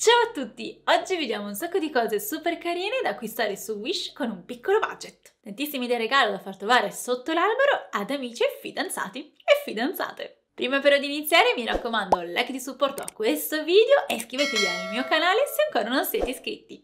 Ciao a tutti! Oggi vediamo un sacco di cose super carine da acquistare su Wish con un piccolo budget. Tantissime idee regalo da far trovare sotto l'albero ad amici e fidanzati e fidanzate. Prima però di iniziare mi raccomando like di supporto a questo video e iscrivetevi al mio canale se ancora non siete iscritti.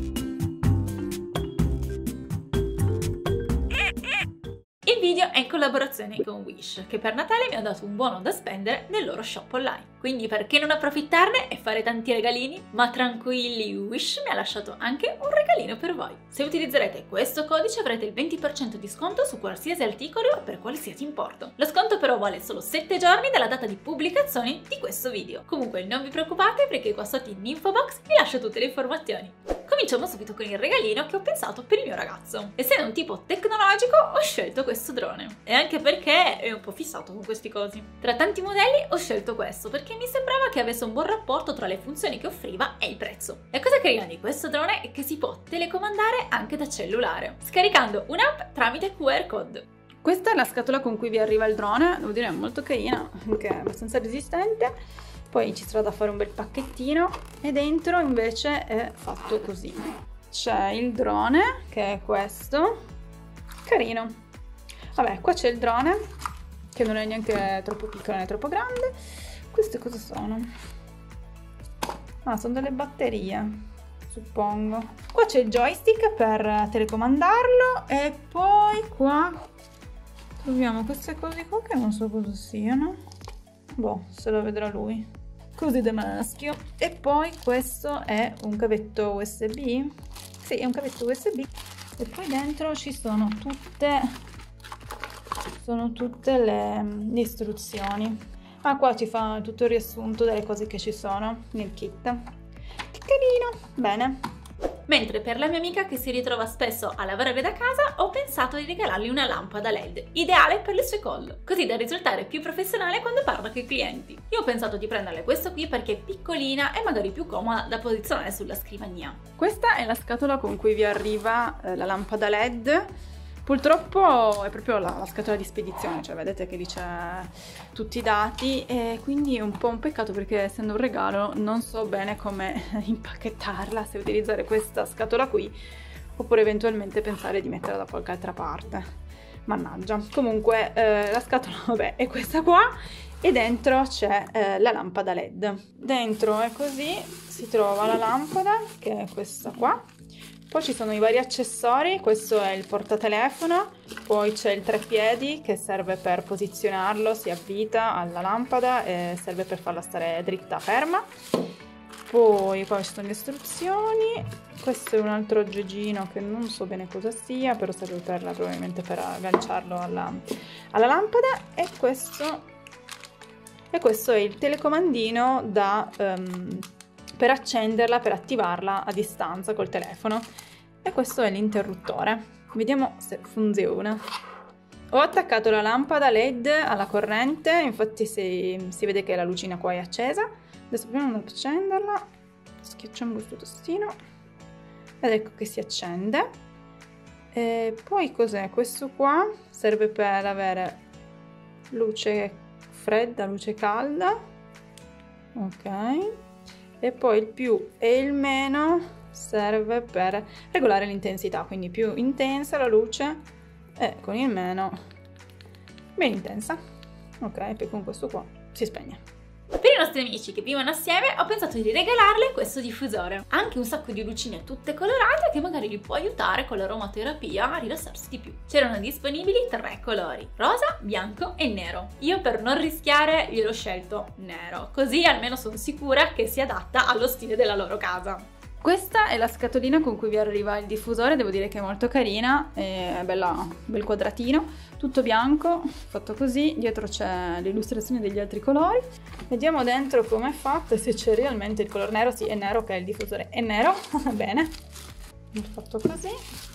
Il video è in collaborazione con Wish, che per Natale mi ha dato un buono da spendere nel loro shop online. Quindi perché non approfittarne e fare tanti regalini? Ma tranquilli, Wish mi ha lasciato anche un regalino per voi. Se utilizzerete questo codice avrete il 20% di sconto su qualsiasi articolo per qualsiasi importo. Lo sconto però vale solo 7 giorni dalla data di pubblicazione di questo video. Comunque non vi preoccupate perché qua sotto in info box vi lascio tutte le informazioni. Cominciamo subito con il regalino che ho pensato per il mio ragazzo. Essendo un tipo tecnologico ho scelto questo drone e anche perché è un po' fissato con questi cosi. Tra tanti modelli ho scelto questo perché mi sembrava che avesse un buon rapporto tra le funzioni che offriva e il prezzo. La cosa carina di questo drone è che si può telecomandare anche da cellulare, scaricando un'app tramite QR code. Questa è la scatola con cui vi arriva il drone, devo dire è molto carina, anche abbastanza resistente. Poi ci sarà da fare un bel pacchettino e dentro invece è fatto così. C'è il drone, che è questo, carino. Vabbè, qua c'è il drone, che non è neanche troppo piccolo né troppo grande. Queste cosa sono? Ah, sono delle batterie, suppongo. Qua c'è il joystick per telecomandarlo e poi qua troviamo queste cose qua che non so cosa siano. Boh, se lo vedrà lui. Così da maschio. E poi questo è un cavetto USB. Sì, è un cavetto USB. E poi dentro ci sono tutte le istruzioni. Ah, qua ci fa tutto il riassunto delle cose che ci sono nel kit. Che carino! Bene. Mentre per la mia amica che si ritrova spesso a lavorare da casa ho pensato di regalargli una lampada LED, ideale per le sue call, così da risultare più professionale quando parla con i clienti. Io ho pensato di prenderle questo qui perché è piccolina e magari più comoda da posizionare sulla scrivania. Questa è la scatola con cui vi arriva la lampada LED. Purtroppo è proprio la scatola di spedizione, cioè vedete che lì c'è tutti i dati e quindi è un po' un peccato perché essendo un regalo non so bene come impacchettarla, se utilizzare questa scatola qui oppure eventualmente pensare di metterla da qualche altra parte. Mannaggia. Comunque la scatola vabbè è questa qua e dentro c'è la lampada LED. Dentro è così, si trova la lampada che è questa qua. Poi ci sono i vari accessori, questo è il portatelefono, poi c'è il treppiedi che serve per posizionarlo, si avvita alla lampada e serve per farla stare dritta, ferma. Poi qua ci sono le istruzioni, questo è un altro aggeggino che non so bene cosa sia, però serve probabilmente per agganciarlo alla lampada e questo è il telecomandino per accenderla, per attivarla a distanza col telefono. E questo è l'interruttore. Vediamo se funziona. Ho attaccato la lampada LED alla corrente, infatti si vede che la lucina qua è accesa. Adesso proviamo ad accenderla. Schiacciamo questo tastino ed ecco che si accende. E poi cos'è? Questo qua serve per avere luce fredda, luce calda. Ok. E poi il più e il meno serve per regolare l'intensità, quindi più intensa la luce e con il meno meno intensa. Ok, poi con questo qua si spegne. Per i nostri amici che vivono assieme ho pensato di regalarle questo diffusore. Ha anche un sacco di lucine tutte colorate che magari gli può aiutare con l'aromaterapia a rilassarsi di più. C'erano disponibili 3 colori, rosa, bianco e nero. Io per non rischiare gliel'ho scelto nero, così almeno sono sicura che si adatta allo stile della loro casa. Questa è la scatolina con cui vi arriva il diffusore, devo dire che è molto carina, è bel quadratino, tutto bianco, fatto così, dietro c'è l'illustrazione degli altri colori. Vediamo dentro come è fatto e se c'è realmente il color nero, sì è nero che il diffusore è nero, bene, è fatto così,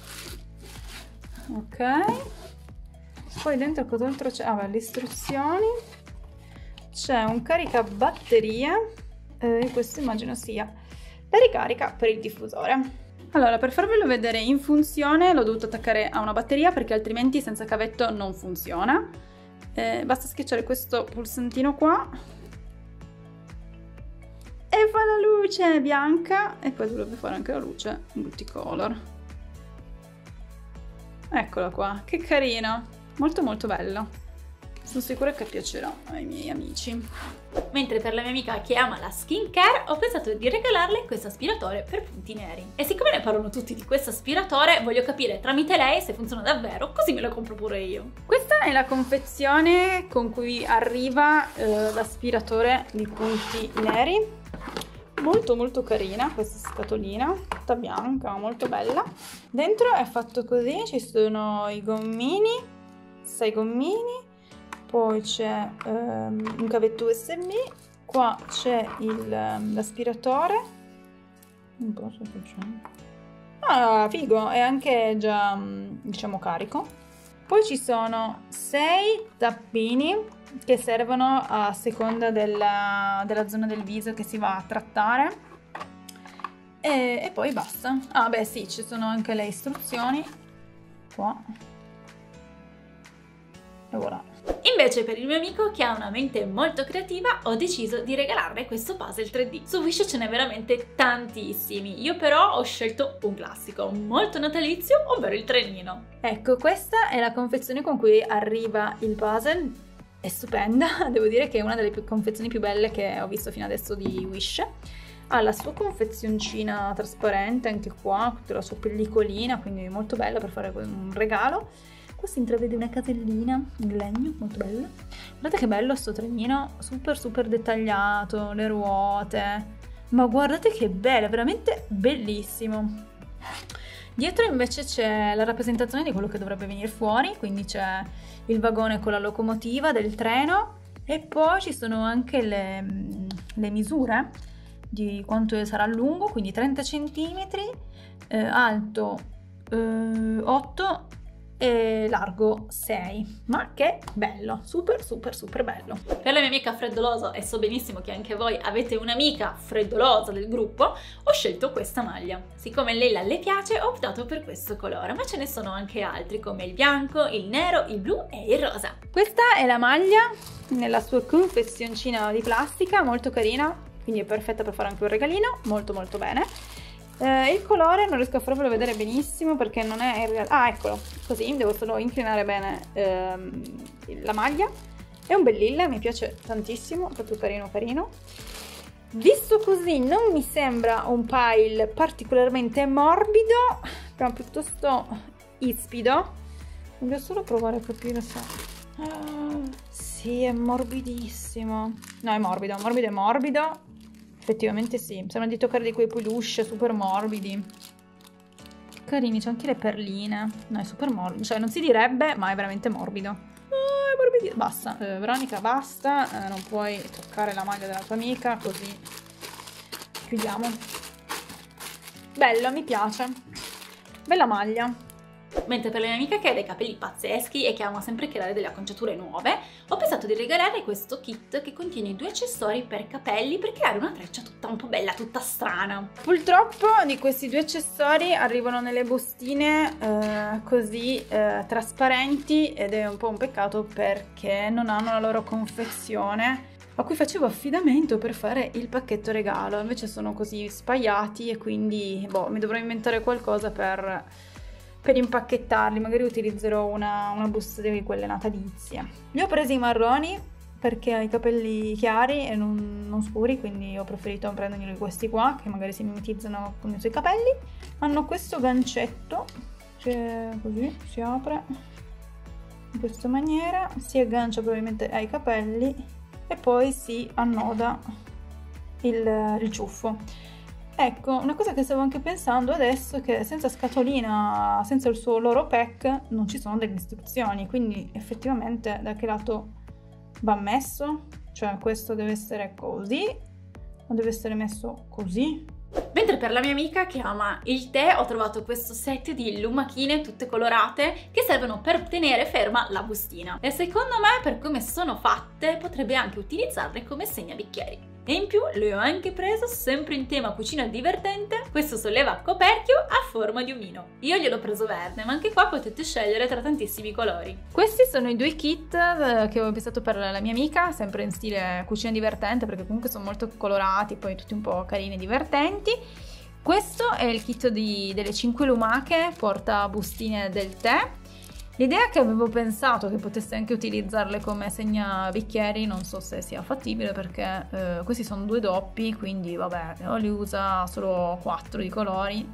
ok. Poi dentro cos'altro c'è? Ah beh, le istruzioni, c'è un caricabatterie, questo immagino sia la ricarica per il diffusore. Allora, per farvelo vedere in funzione l'ho dovuto attaccare a una batteria perché altrimenti senza cavetto non funziona. Basta schiacciare questo pulsantino qua e fa la luce bianca e poi dovrebbe fare anche la luce multicolor. Eccola qua, che carina, molto molto bella. Sono sicura che piacerà ai miei amici. Mentre per la mia amica che ama la skincare ho pensato di regalarle questo aspiratore per punti neri. E siccome ne parlano tutti di questo aspiratore, voglio capire tramite lei se funziona davvero, così me lo compro pure io. Questa è la confezione con cui arriva l'aspiratore di punti neri. Molto molto carina questa scatolina, tutta bianca, molto bella. Dentro è fatto così, ci sono i gommini, 6 gommini. Poi c'è un cavetto USB, qua c'è l'aspiratore, non posso facciamo. Ah, figo, è anche già, diciamo, carico. Poi ci sono 6 tappini che servono a seconda della zona del viso che si va a trattare. E poi basta. Ah, beh sì, ci sono anche le istruzioni, qua. E voilà. Invece per il mio amico che ha una mente molto creativa ho deciso di regalarle questo puzzle 3D. Su Wish ce n'è veramente tantissimi, io però ho scelto un classico molto natalizio, ovvero il trenino. Ecco, questa è la confezione con cui arriva il puzzle, è stupenda, devo dire che è una delle confezioni più belle che ho visto fino adesso di Wish. Ha la sua confezioncina trasparente anche qua, tutta la sua pellicolina, quindi molto bella per fare un regalo. Qua si intravede una casellina in legno, molto bella. Guardate che bello sto trenino, super super dettagliato, le ruote. Ma guardate che bello, veramente bellissimo. Dietro invece c'è la rappresentazione di quello che dovrebbe venire fuori, quindi c'è il vagone con la locomotiva del treno e poi ci sono anche le misure di quanto sarà lungo, quindi 30 cm, alto 8 e largo 6. Ma che bello, super super super bello. Per la mia amica freddolosa, e so benissimo che anche voi avete un'amica freddolosa del gruppo, ho scelto questa maglia. Siccome Leila le piace ho optato per questo colore, ma ce ne sono anche altri come il bianco, il nero, il blu e il rosa. Questa è la maglia nella sua confezioncina di plastica, molto carina, quindi è perfetta per fare anche un regalino, molto molto bene. Il colore non riesco a farvelo vedere benissimo perché non è in realtà... Ah, eccolo, così, devo solo inclinare bene la maglia. È un bel lilla, mi piace tantissimo, proprio carino carino. Visto così non mi sembra un pile particolarmente morbido, ma piuttosto ispido. Voglio solo provare a capire se... sì, è morbidissimo. No, è morbido, morbido è morbido. Effettivamente sì, sembra di toccare di quei peluche super morbidi. Carini, c'è anche le perline. No, è super morbido, cioè non si direbbe, ma è veramente morbido. È morbidissimo. Basta, Veronica, basta. Non puoi toccare la maglia della tua amica, così chiudiamo. Bello, mi piace. Bella maglia. Mentre per la mia amica che ha dei capelli pazzeschi e che ama sempre creare delle acconciature nuove, ho pensato di regalare questo kit che contiene 2 accessori per capelli per creare una treccia tutta un po' bella, tutta strana. Purtroppo di questi 2 accessori arrivano nelle bustine così trasparenti ed è un po' un peccato perché non hanno la loro confezione a cui facevo affidamento per fare il pacchetto regalo. Invece sono così spaiati e quindi boh, mi dovrò inventare qualcosa per impacchettarli, magari utilizzerò una busta di quelle natalizie. Li ho presi marroni perché ha i capelli chiari e non scuri, quindi ho preferito prenderli questi qua che magari si mimetizzano con i suoi capelli. Hanno questo gancetto che così si apre in questa maniera, si aggancia probabilmente ai capelli e poi si annoda il ciuffo. Ecco, una cosa che stavo anche pensando adesso è che senza scatolina, senza il suo loro pack, non ci sono delle istruzioni, quindi effettivamente da che lato va messo? Cioè questo deve essere così, o deve essere messo così? Mentre per la mia amica che ama il tè ho trovato questo set di lumachine tutte colorate che servono per tenere ferma la bustina e secondo me per come sono fatte potrebbe anche utilizzarle come segnabicchieri. E in più le ho anche preso, sempre in tema cucina divertente, questo solleva coperchio a forma di omino. Io gliel'ho preso verde, ma anche qua potete scegliere tra tantissimi colori. Questi sono i 2 kit che ho pensato per la mia amica, sempre in stile cucina divertente, perché comunque sono molto colorati, poi tutti un po' carini e divertenti. Questo è il kit delle 5 lumache porta bustine del tè. L'idea che avevo pensato che potesse anche utilizzarle come segnabicchieri, non so se sia fattibile, perché questi sono 2 doppi, quindi vabbè, o li usa solo 4 di colori,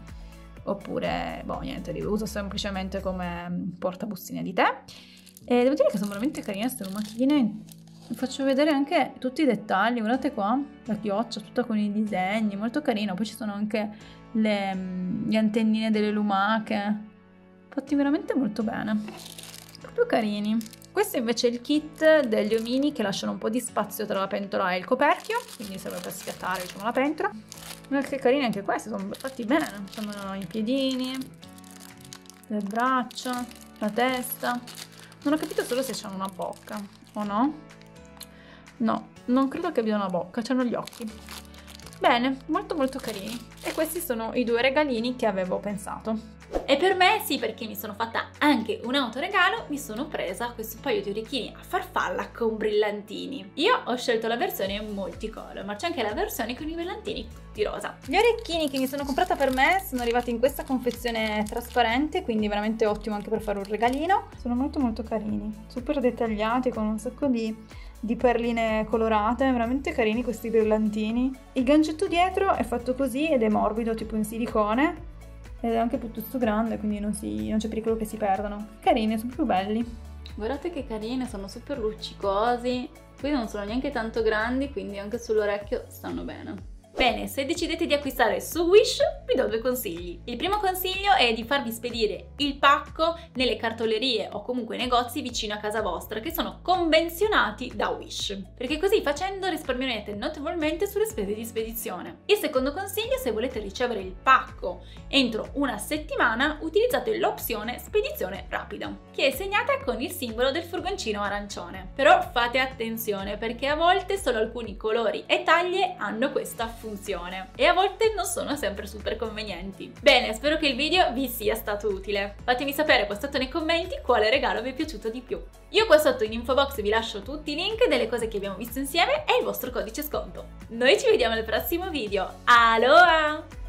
oppure boh, niente, li uso semplicemente come portabustine di tè. E devo dire che sono veramente carine queste lumachine. Vi faccio vedere anche tutti i dettagli, guardate qua, la chioccia tutta con i disegni, molto carino. Poi ci sono anche le antennine delle lumache, fatti veramente molto bene, proprio carini. Questo invece è il kit degli omini che lasciano un po' di spazio tra la pentola e il coperchio, quindi serve per schiattare, diciamo, la pentola. Che carini anche questi, sono fatti bene, sono i piedini, le braccia, la testa. Non ho capito solo se hanno una bocca o no. No, non credo che abbiano una bocca, hanno gli occhi. Bene, molto molto carini. E questi sono i 2 regalini che avevo pensato. E per me sì, perché mi sono fatta anche un autoregalo, mi sono presa questo paio di orecchini a farfalla con brillantini. Io ho scelto la versione multicolor, ma c'è anche la versione con i brillantini tutti rosa. Gli orecchini che mi sono comprata per me sono arrivati in questa confezione trasparente, quindi veramente ottimo anche per fare un regalino. Sono molto molto carini, super dettagliati, con un sacco di perline colorate, veramente carini questi brillantini. Il gancetto dietro è fatto così ed è morbido, tipo in silicone, ed è anche piuttosto grande, quindi non c'è pericolo che si perdano. Carini, sono più belli. Guardate che carine, sono super luccicosi, qui non sono neanche tanto grandi, quindi anche sull'orecchio stanno bene. Bene, se decidete di acquistare su Wish, vi do 2 consigli. Il primo consiglio è di farvi spedire il pacco nelle cartolerie o comunque negozi vicino a casa vostra, che sono convenzionati da Wish, perché così facendo risparmierete notevolmente sulle spese di spedizione. Il secondo consiglio, se volete ricevere il pacco entro una settimana, utilizzate l'opzione spedizione rapida, che è segnata con il simbolo del furgoncino arancione. Però fate attenzione, perché a volte solo alcuni colori e taglie hanno questa funzione e a volte non sono sempre super convenienti. Bene, spero che il video vi sia stato utile. Fatemi sapere qua sotto nei commenti quale regalo vi è piaciuto di più. Io qua sotto in info box vi lascio tutti i link delle cose che abbiamo visto insieme e il vostro codice sconto. Noi ci vediamo al prossimo video. Aloha!